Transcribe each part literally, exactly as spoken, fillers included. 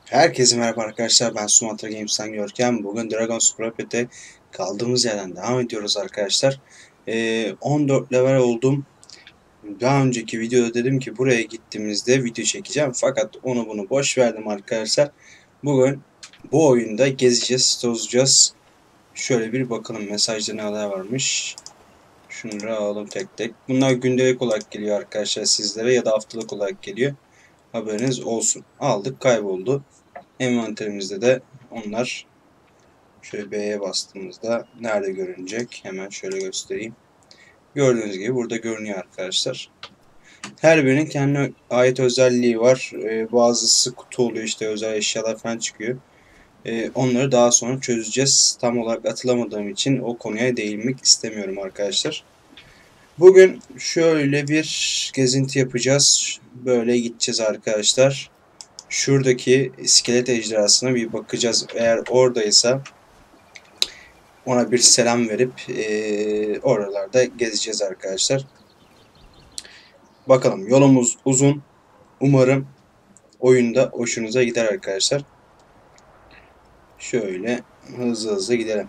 Herkese merhaba arkadaşlar, ben Sumatra Games'ten Görkem. Bugün Dragon's Prophet'e kaldığımız yerden devam ediyoruz arkadaşlar. Ee, on dört level oldum. Daha önceki videoda dedim ki buraya gittiğimizde video çekeceğim. Fakat onu bunu boş verdim arkadaşlar. Bugün bu oyunda gezeceğiz, tozacağız. Şöyle bir bakalım mesajda neler varmış. Şunları alalım tek tek. Bunlar gündelik olarak geliyor arkadaşlar sizlere ya da haftalık olarak geliyor. Haberiniz olsun. Aldık, kayboldu. Envanterimizde de onlar. Şöyle B'ye bastığımızda nerede görünecek? Hemen şöyle göstereyim. Gördüğünüz gibi burada görünüyor arkadaşlar. Her birinin kendine ait özelliği var. Ee, bazısı kutu oluyor, işte özel eşyalar falan çıkıyor. Ee, onları daha sonra çözeceğiz. Tam olarak atılamadığım için o konuya değinmek istemiyorum arkadaşlar. Bugün şöyle bir gezinti yapacağız. Böyle gideceğiz arkadaşlar. Şuradaki iskelet ejderhasına bir bakacağız. Eğer oradaysa ona bir selam verip e, oralarda gezeceğiz arkadaşlar. Bakalım, yolumuz uzun. Umarım oyunda hoşunuza gider arkadaşlar. Şöyle hızlı hızlı gidelim.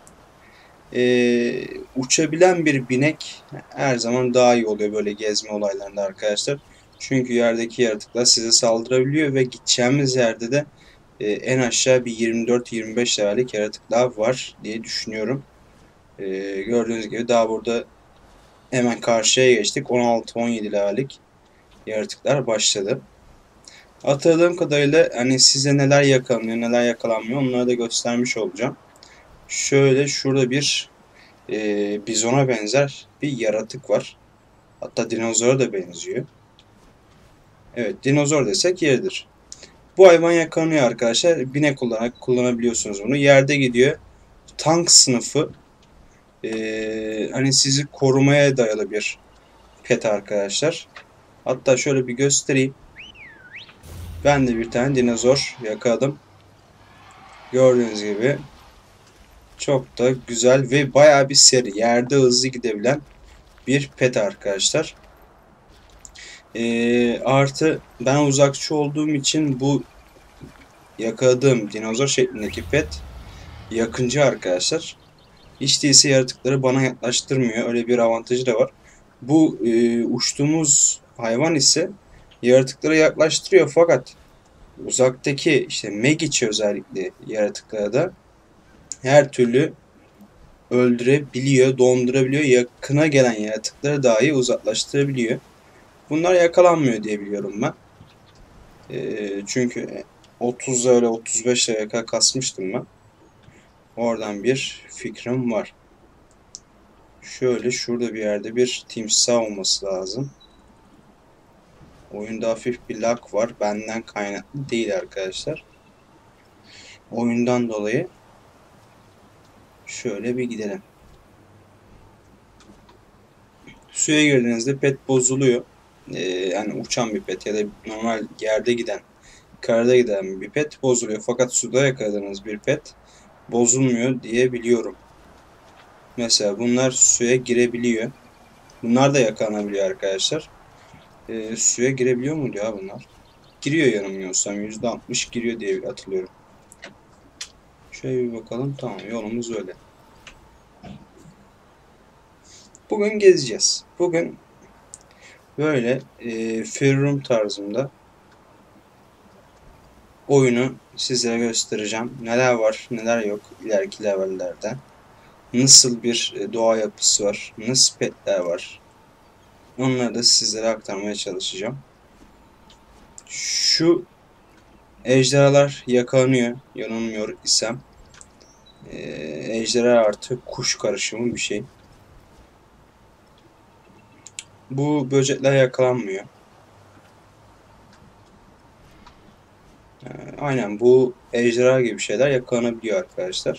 Ee, uçabilen bir binek her zaman daha iyi oluyor böyle gezme olaylarında arkadaşlar. Çünkü yerdeki yaratıklar size saldırabiliyor ve gideceğimiz yerde de e, en aşağı bir yirmi dört yirmi beş levellik yaratıklar var diye düşünüyorum. E, gördüğünüz gibi daha burada hemen karşıya geçtik. on altı on yedi levellik yaratıklar başladı. Hatırladığım kadarıyla hani size neler yakalanıyor neler yakalanmıyor onları da göstermiş olacağım. Şöyle şurada bir e, bizona benzer bir yaratık var. Hatta dinozora da benziyor. Evet, dinozor desek yeridir. Bu hayvan yakalanıyor arkadaşlar. Binek olarak kullanabiliyorsunuz bunu. Yerde gidiyor. Tank sınıfı. E, hani sizi korumaya dayalı bir pet arkadaşlar. Hatta şöyle bir göstereyim. Ben de bir tane dinozor yakaladım. Gördüğünüz gibi çok da güzel ve bayağı bir seri. Yerde hızlı gidebilen bir pet arkadaşlar. Ee, artı ben uzakçı olduğum için bu yakaladığım dinozor şeklindeki pet yakıncı arkadaşlar. Hiç değilse yaratıkları bana yaklaştırmıyor. Öyle bir avantajı da var. Bu e, uçtuğumuz hayvan ise yaratıkları yaklaştırıyor fakat uzaktaki işte Megiç'i özellikle yaratıklara da her türlü öldürebiliyor, dondurabiliyor. Yakına gelen yaratıkları dahi uzaklaştırabiliyor. Bunlar yakalanmıyor diye biliyorum ben. E, çünkü otuz öyle otuz beş kadar kasmıştım ben. Oradan bir fikrim var. Şöyle şurada bir yerde bir timsah olması lazım. Oyunda hafif bir lag var. Benden kaynaklı değil arkadaşlar. Oyundan dolayı şöyle bir gidelim. Suya girdiğinizde pet bozuluyor. Ee, yani uçan bir pet ya da normal yerde giden, karada giden bir pet bozuluyor. Fakat suda yakaladığınız bir pet bozulmuyor diye biliyorum. Mesela bunlar suya girebiliyor. Bunlar da yakalanabiliyor arkadaşlar. Ee, suya girebiliyor mu ya bunlar? Giriyor yanılmıyorsam. yüzde altmış giriyor diye hatırlıyorum. Şöyle bir bakalım. Tamam, yolumuz öyle. Bugün gezeceğiz. Bugün böyle e, Ferrum tarzında oyunu size göstereceğim. Neler var, neler yok ileriki levellerde. Nasıl bir e, doğa yapısı var, nasıl petler var. Onları da sizlere aktarmaya çalışacağım. Şu ejderhalar yakalanıyor, yanılmıyor isem. E, ejderha artı kuş karışımı bir şey. Bu böcekler yakalanmıyor. E, aynen bu ejderha gibi şeyler yakalanabiliyor arkadaşlar.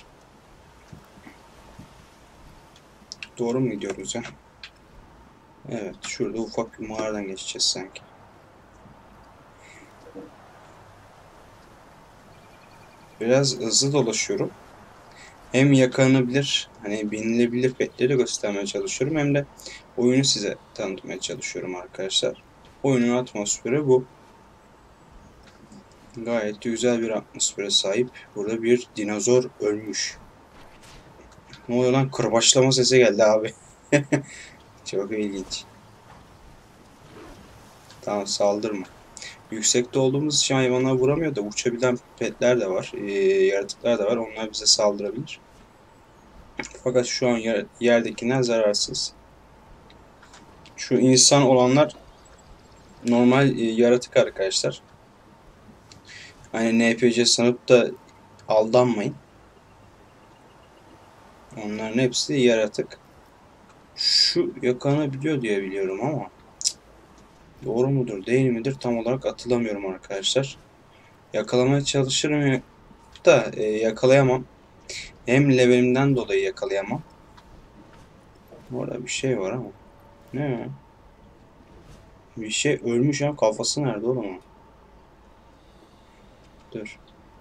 Doğru mu gidiyoruz ya? Evet, şurada ufak bir mağaradan geçeceğiz sanki. Biraz hızlı dolaşıyorum. Hem yakalanabilir, hani binilebilir petleri göstermeye çalışıyorum hem de oyunu size tanıtmaya çalışıyorum arkadaşlar. Oyunun atmosferi bu. Gayet de güzel bir atmosfere sahip. Burada bir dinozor ölmüş. Ne oluyor lan? Kırbaçlama sesi geldi abi. Çok ilginç. Tamam, saldırma. Yüksekte olduğumuz için hayvanlar vuramıyor da uçabilen petler de var. Ee, yaratıklar da var. Onlar bize saldırabilir. Fakat şu an yer, yerdekiler zararsız. Şu insan olanlar normal e, yaratık arkadaşlar. Hani N P C sanıp da aldanmayın. Onların hepsi yaratık. Şu yakalanabiliyor diye biliyorum ama doğru mudur değil midir tam olarak hatırlamıyorum arkadaşlar. Yakalamaya çalışırım da e, yakalayamam. Hem levelimden dolayı yakalayamam. Orada bir şey var ama. Ne? Bir şey ölmüş ama kafası nerede oğlum? Dur.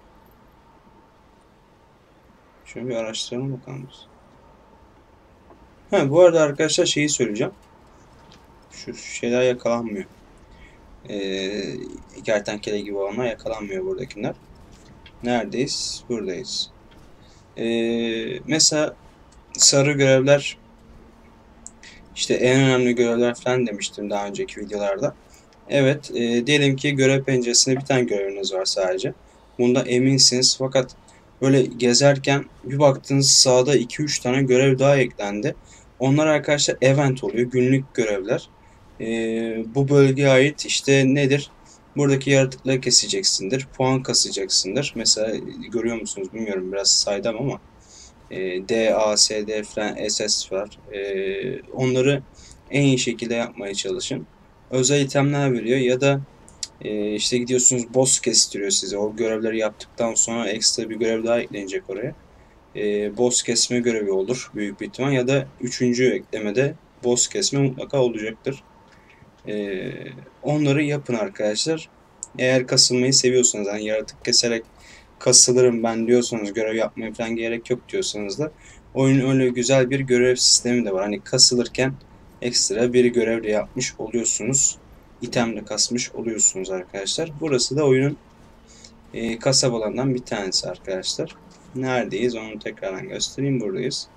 Şöyle bir araştıralım bakalım biz. Ha, bu arada arkadaşlar şeyi söyleyeceğim. Şu şeyler yakalanmıyor. Ee, kertenkele gibi olanlar yakalanmıyor buradakiler. Neredeyiz? Buradayız. Ee, mesela sarı görevler, işte en önemli görevler falan demiştim daha önceki videolarda. Evet, e, diyelim ki görev penceresinde bir tane göreviniz var sadece. Bunda eminsiniz fakat böyle gezerken bir baktınız sağda iki üç tane görev daha eklendi. Onlar arkadaşlar event oluyor, günlük görevler. E, bu bölgeye ait işte nedir? Buradaki yaratıkları keseceksindir, puan kasacaksındır. Mesela görüyor musunuz bilmiyorum, biraz saydım ama e, D, A, S, D falan S S var. E, onları en iyi şekilde yapmaya çalışın. Özel itemler veriyor ya da e, işte gidiyorsunuz boss kestiriyor size. O görevleri yaptıktan sonra ekstra bir görev daha eklenecek oraya. E, boss kesme görevi olur büyük bir ihtimal ya da üçüncü eklemede boss kesme mutlaka olacaktır. E, onları yapın arkadaşlar. Eğer kasılmayı seviyorsanız, yani yaratık keserek kasılırım ben diyorsanız, görev yapmaya falan gerek yok diyorsanız da oyunun öyle güzel bir görev sistemi de var. Hani kasılırken ekstra bir görev de yapmış oluyorsunuz. İtem de kasmış oluyorsunuz arkadaşlar. Burası da oyunun e, kasabalarından bir tanesi arkadaşlar. Neredeyiz onu tekrardan göstereyim. Buradayız.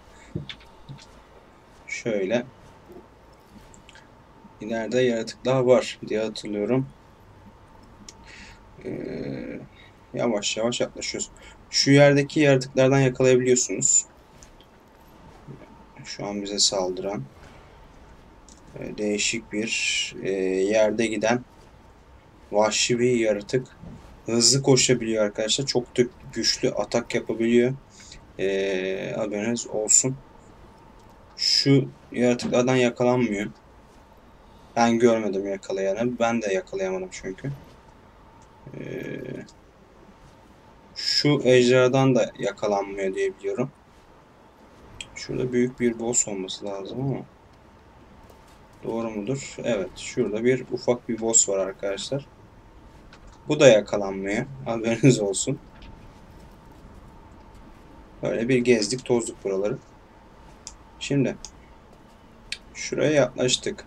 Şöyle. İleride yaratıklar var diye hatırlıyorum. Ee, yavaş yavaş yaklaşıyoruz. Şu yerdeki yaratıklardan yakalayabiliyorsunuz. Şu an bize saldıran e, değişik bir e, yerde giden vahşi bir yaratık. Hızlı koşabiliyor arkadaşlar. Çok da güçlü atak yapabiliyor. E, haberiniz olsun. Şu yaratıklardan yakalanmıyor. Ben görmedim yakalayanı. Ben de yakalayamadım çünkü. E, şu ejderhadan da yakalanmıyor diye biliyorum. Şurada büyük bir boss olması lazım ama doğru mudur? Evet. Şurada bir ufak bir boss var arkadaşlar. Bu da yakalanmıyor. Haberiniz olsun. Böyle bir gezdik tozduk buraları. Şimdi şuraya yaklaştık.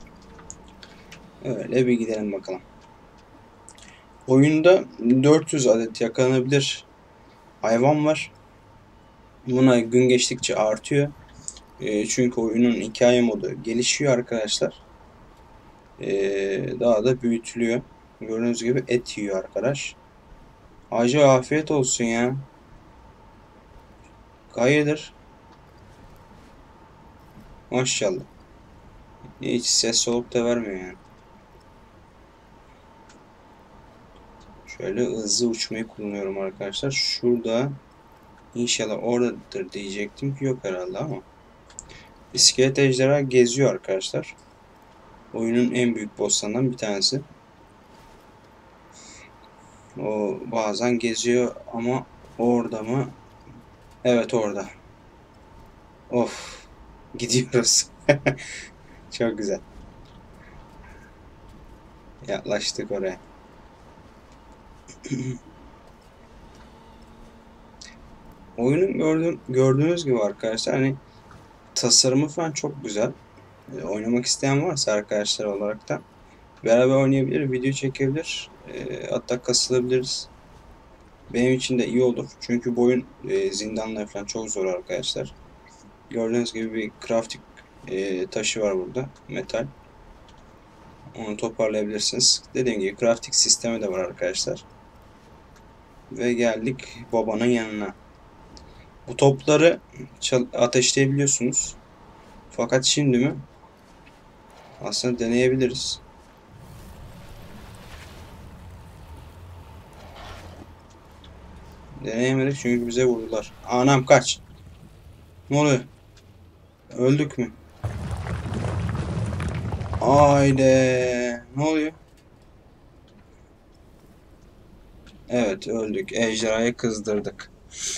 Öyle bir gidelim bakalım. Oyunda dört yüz adet yakalanabilir hayvan var. Buna gün geçtikçe artıyor. E, çünkü oyunun hikaye modu gelişiyor arkadaşlar. E, daha da büyütülüyor. Gördüğünüz gibi et yiyor arkadaş. Hacı afiyet olsun ya. Hayırdır? Maşallah. Hiç ses soluk da vermiyor yani. Şöyle hızlı uçmayı kullanıyorum arkadaşlar. Şurada inşallah oradadır diyecektim ki yok herhalde ama. İskelet ejderha geziyor arkadaşlar. Oyunun en büyük bosslarından bir tanesi. O bazen geziyor ama orada mı? Evet, orada. Of. Gidiyoruz. Çok güzel. Yaklaştık oraya. Oyunun gördüğüm, gördüğünüz gibi arkadaşlar hani tasarımı falan çok güzel. E, oynamak isteyen varsa arkadaşlar olarak da Beraber oynayabilir, video çekebilir. E, hatta kasılabiliriz. Benim için de iyi olur. Çünkü bu oyun e, zindanlar falan çok zor arkadaşlar. Gördüğünüz gibi bir crafting e, taşı var burada. Metal. Onu toparlayabilirsiniz. Dediğim gibi crafting sistemi de var arkadaşlar. Ve geldik babanın yanına. Bu topları ateşleyebiliyorsunuz. Fakat şimdi mi? Aslında deneyebiliriz. Deneyemedik çünkü bize vurdular. Anam kaç. Ne oluyor? Öldük mü? Haydi. Ne oluyor? Evet öldük. Ejderhayı kızdırdık.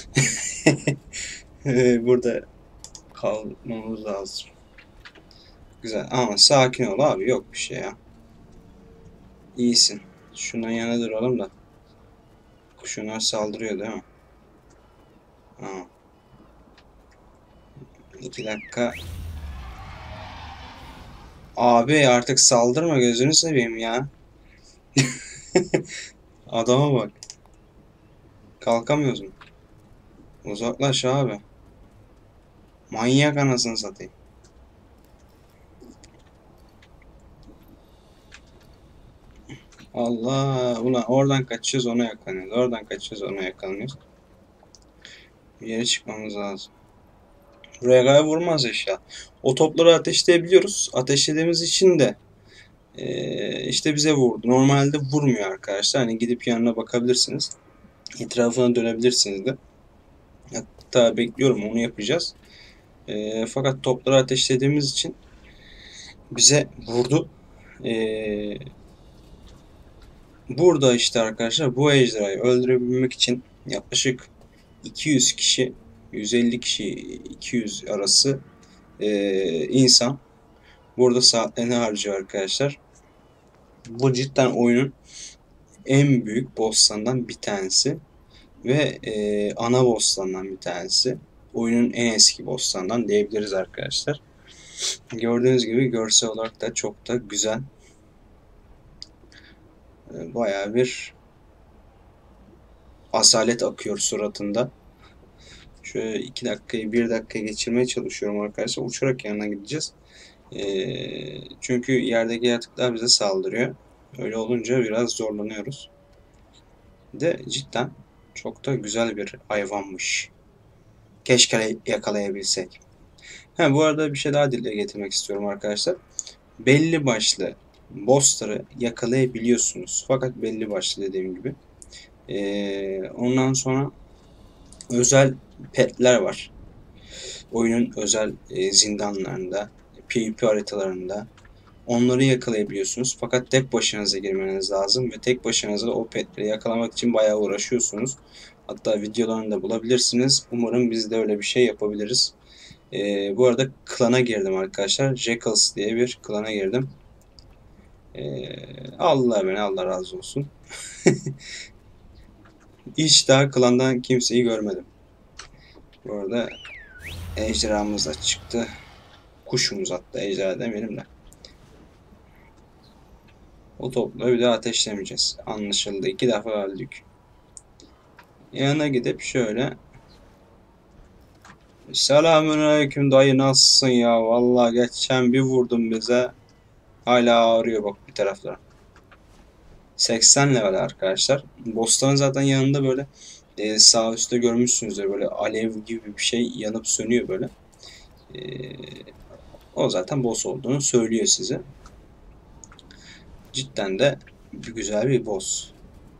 Burada kalmamız lazım. Güzel ama sakin ol abi, yok bir şey ya. İyisin. Şundan yana duralım da. Kuşunlar saldırıyor değil mi? Ha. İki dakika. Abi artık saldırma, gözünü seveyim ya. Adama bak. Kalkamıyoruz mu? Uzaklaş abi. Manyak anasını satayım. Allah. Ulan oradan kaçacağız ona yakalanıyoruz. Oradan kaçacağız ona yakalanıyoruz. Bir yere çıkmamız lazım. Buraya kadar vurmaz inşallah. O topları ateşleyebiliyoruz. Ateşlediğimiz için de ee, işte bize vurdu. Normalde vurmuyor arkadaşlar. Hani gidip yanına bakabilirsiniz. Etrafına dönebilirsiniz de. Hatta bekliyorum, onu yapacağız. E, fakat topları ateşlediğimiz için bize vurdu. E, burada işte arkadaşlar bu ejderhayı öldürebilmek için yaklaşık iki yüz kişi, yüz elli kişi, iki yüz arası e, insan burada saatlerini harcıyor arkadaşlar. Bu cidden oyunun en büyük bosslarından bir tanesi ve e, ana bosslarından bir tanesi. Oyunun en eski bosslarından diyebiliriz arkadaşlar. Gördüğünüz gibi görsel olarak da çok da güzel. Bayağı bir asalet akıyor suratında. Şöyle iki dakikayı bir dakika geçirmeye çalışıyorum arkadaşlar. Uçarak yanına gideceğiz. Ee, çünkü yerdeki yaratıklar bize saldırıyor. Öyle olunca biraz zorlanıyoruz. De cidden çok da güzel bir hayvanmış. Keşke yakalayabilsek. Ha, bu arada bir şey daha dile getirmek istiyorum arkadaşlar. Belli başlı bossları yakalayabiliyorsunuz. Fakat belli başlı dediğim gibi. Ee, ondan sonra özel petler var. Oyunun özel e, zindanlarında, PvP haritalarında. Onları yakalayabiliyorsunuz. Fakat tek başınıza girmeniz lazım ve tek başınıza da o petleri yakalamak için bayağı uğraşıyorsunuz. Hatta videolarını da bulabilirsiniz. Umarım biz de öyle bir şey yapabiliriz. Ee, bu arada klana girdim arkadaşlar. Jackals diye bir klana girdim. Ee, Allah beni, Allah razı olsun. Hiç daha klandan kimseyi görmedim. Bu arada ejderhamız da çıktı. Kuşumuz, hatta ejderha demeyelim de. O topları bir daha ateşlemeyeceğiz. Anlaşıldı. İki defa öldük. Yanına gidip şöyle. Selamünaleyküm dayı, nasılsın ya? Vallahi geçen bir vurdum bize. Hala ağrıyor bak bir taraflara. seksen level arkadaşlar. Boss'ların zaten yanında böyle e, sağ üstte görmüşsünüzdür, böyle alev gibi bir şey yanıp sönüyor böyle. E, o zaten boss olduğunu söylüyor size. Cidden de bir güzel bir boss.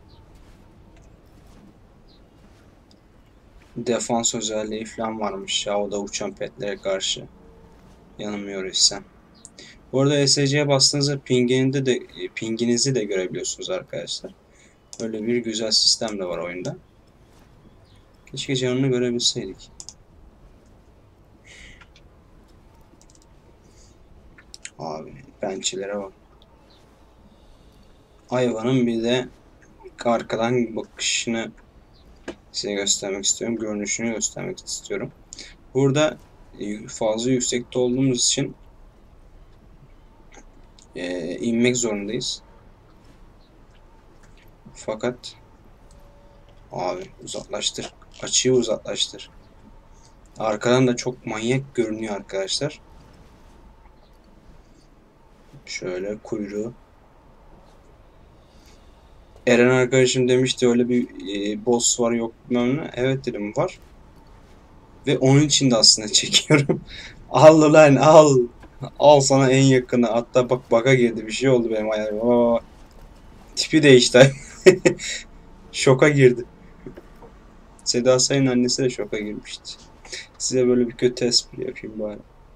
Defans özelliği falan varmış ya, o da uçan petlere karşı. Yanılmıyorsam. Bu arada S C'ye bastığınızda pinginizi de, pinginizi de görebiliyorsunuz arkadaşlar. Öyle bir güzel sistem de var oyunda. Keşke canını görebilseydik. Abi pençelere bak. Hayvanın bir de arkadan bakışını size göstermek istiyorum. Görünüşünü göstermek istiyorum. Burada fazla yüksekte olduğumuz için e, inmek zorundayız. Fakat abi uzaklaştır. Açıyı uzaklaştır. Arkadan da çok manyak görünüyor arkadaşlar. Şöyle kuyruğu. Eren arkadaşım demişti öyle bir e, boss var yok bilmem ne. Evet dedim var. Ve onun için de aslında çekiyorum. Al lan al. Al sana en yakını. Hatta bak baka girdi bir şey oldu benim ayarıma. Tipi değişti. Şoka girdi. Seda Sayın annesi de şoka girmişti. Size böyle bir kötü espri yapayım bari.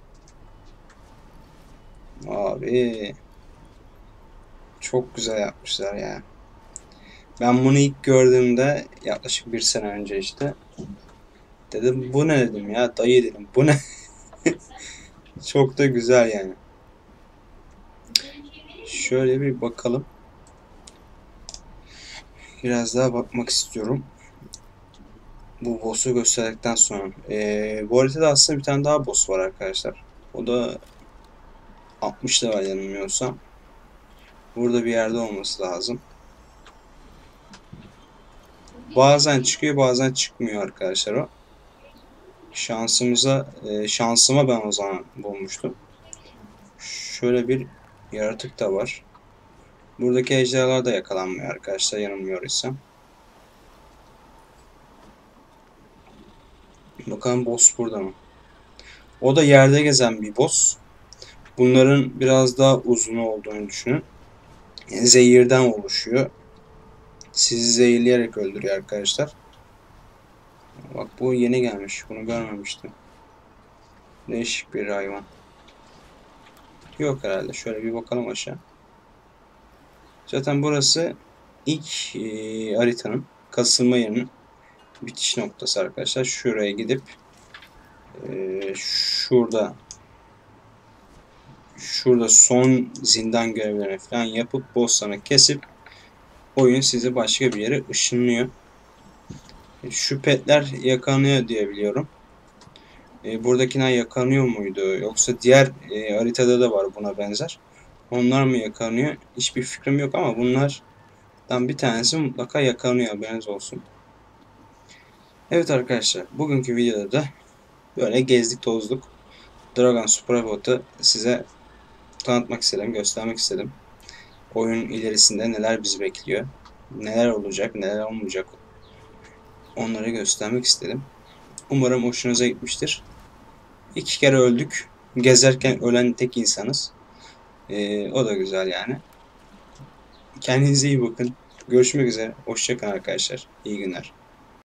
Abi çok güzel yapmışlar ya. Ben bunu ilk gördüğümde yaklaşık bir sene önce işte dedim bu ne dedim ya dayı dedim bu ne. Çok da güzel yani. Şöyle bir bakalım. Biraz daha bakmak istiyorum. Bu boss'u gösterdikten sonra. Ee, bu haritada aslında bir tane daha boss var arkadaşlar. O da altmış level yanılmıyorsam. Burada bir yerde olması lazım. Bazen çıkıyor bazen çıkmıyor arkadaşlar o. Şansımıza, e, şansıma ben o zaman bulmuştum. Şöyle bir yaratık da var. Buradaki ejderhalar da yakalanmıyor arkadaşlar yanılmıyor isem. Bakalım boss burada mı? O da yerde gezen bir boss. Bunların biraz daha uzun olduğunu düşünün. Zehirden oluşuyor. Sizi zehirleyerek öldürüyor arkadaşlar. Bak bu yeni gelmiş. Bunu görmemiştim. Değişik bir hayvan. Yok herhalde. Şöyle bir bakalım aşağı. Zaten burası ilk e, haritanın kasılma yerinin bitiş noktası arkadaşlar. Şuraya gidip e, şurada şurada son zindan görevlerini falan yapıp bosslarını kesip oyun sizi başka bir yere ışınlıyor. Şu petler yakalanıyor diye biliyorum. E, buradakiler yakalanıyor muydu? Yoksa diğer e, haritada da var buna benzer. Onlar mı yakalanıyor? Hiçbir fikrim yok ama bunlardan bir tanesi mutlaka yakalanıyor. Haberiniz olsun. Evet arkadaşlar. Bugünkü videoda da böyle gezdik tozduk. Dragon Superbot'u size tanıtmak istedim. Göstermek istedim. Oyun ilerisinde neler bizi bekliyor. Neler olacak, neler olmayacak. Onları göstermek istedim. Umarım hoşunuza gitmiştir. İki kere öldük. Gezerken ölen tek insanız. Ee, o da güzel yani. Kendinize iyi bakın. Görüşmek üzere. Hoşça kalın arkadaşlar. İyi günler.